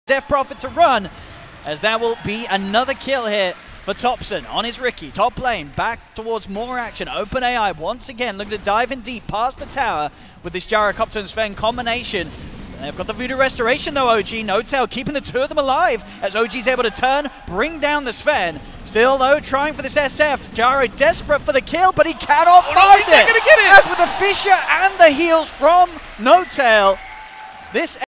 Death Prophet to run, as that will be another kill here for Topson on his Riki. Top lane, back towards more action. OpenAI once again looking to dive in deep past the tower with this Gyrocopter and Sven combination. They've got the Voodoo Restoration though, OG. N0tail keeping the two of them alive as OG's able to turn, bring down the Sven. Still though, trying for this SF. Gyro desperate for the kill, but he cannot find it. He's not gonna get it! As with the Fissure and the heals from N0tail, this